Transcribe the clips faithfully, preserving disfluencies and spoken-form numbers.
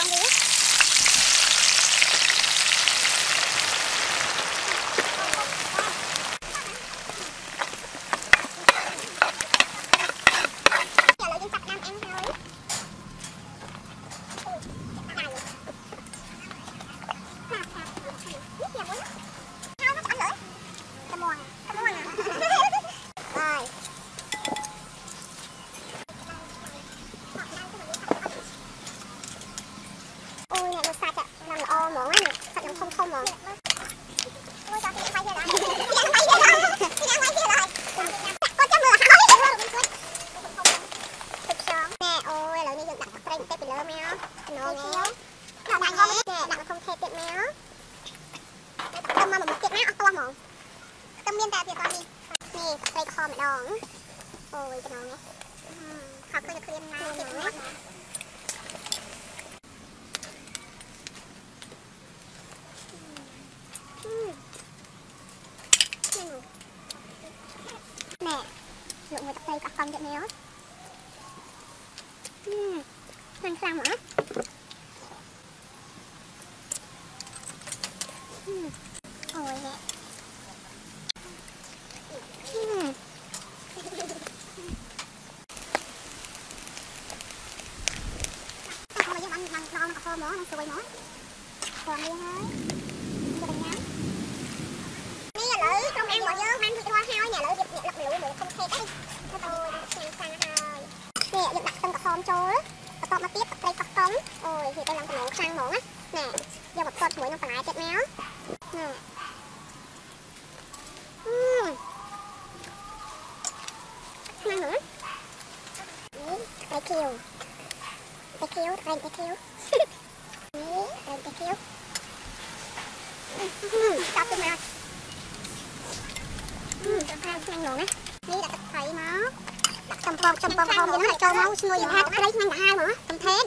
Lượng người tập tay cả con vậy méo. Uhm, ăn sang hả? Uhm, ôi nè. Uhm. Không bao giờ ăn ăn ngon mà kho mỏ, ăn sôi mỏ. Còn đi hơi. Cho đừng nhắm. Nè lỡ trong ăn bỏ vô, ăn thì hoa hao nhà lỡ dịp lọc lựu một không khe cái. Ôi, sang sang hơi. Nè, dịp đặt tân cà khom trâu á. Cà tọt mà tiếp đây cà cống. Ôi, thì đây làm cái món sang món á. Nè, vô một cột muối nó phải lại chết méo. Nè. Uhm. Ngon nữa. Đây kêu. Đây kêu, đây đây kêu. Đây, đây đây kêu. Chọc cho mèo. Ừm, ngon luôn á. Đi đặt thấy nó. Đặt tầm con, tầm con không vậy nó cho máu nuôi gì hết. Lấy mang cả hai nữa. Tầm thế.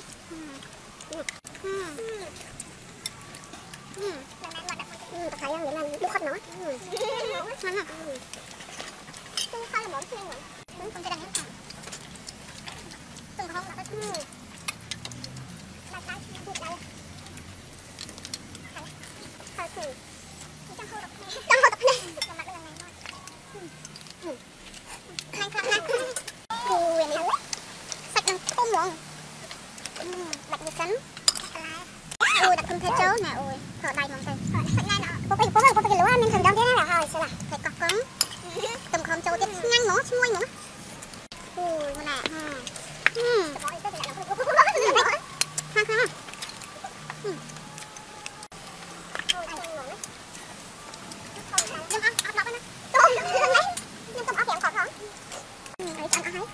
Ừm, thấy không? Vậy là đút hết nữa. Ừm. Ngon à. Tôi khai là món xuyên rồi. Đúng không cho đằng hết. Từng không là cái ừm. Đây cái đây. Thôi thì trong hồ độc này. Trong hồ độc này. Làm mặt lần này thôi. Ừm. Ngon ngon ngon. Ui nè. Sạch ngon thơm luôn. Ừm, bạch như sắn. Ui đặt không thấy chấu nè, ui. Thở đầy mong tên. Thở ngay nọ. Bố cái bố cái bố cái lúa mình thường đong thế này là rồi sẽ là phải cọc cứng. Tầm không chấu tiếp nhanh nó xuôi nữa. Ui nè. Ừm. Ừm. Ha ha. Ừm. Ôi đây ngon lắm. Nhưng ăn ốc nọ nè. Tôm nó lấy. Nhưng tôm ốc kẹo còn không? Ừm, đấy ăn ăn hết.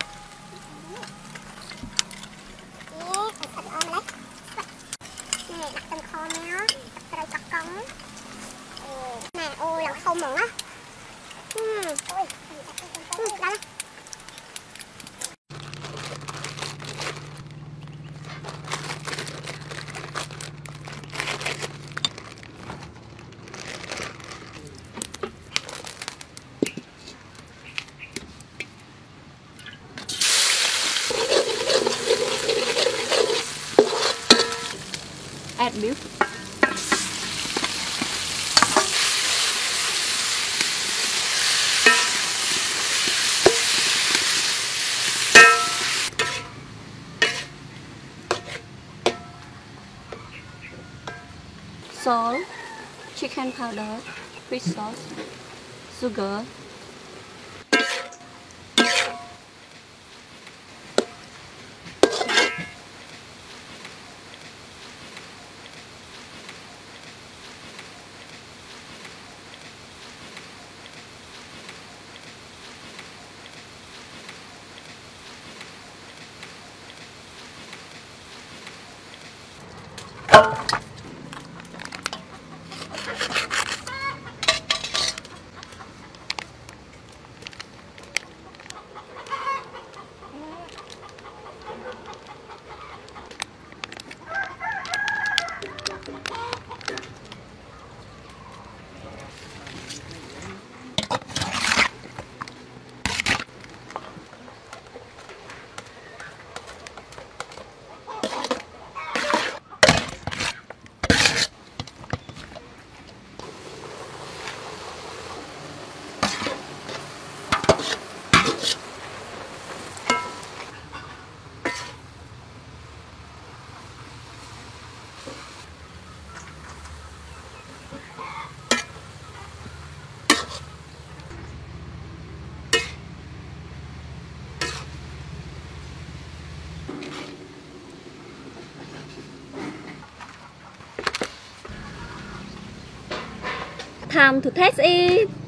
Nè, thật ôm lấy. Nè, đặt từng kho méo, đặt đây cọc cống. Nè, ôi là không mỏng á. Ừm, ôi, ừm, đó là. Add milk. Salt, chicken powder, fish sauce, sugar. time to taste it.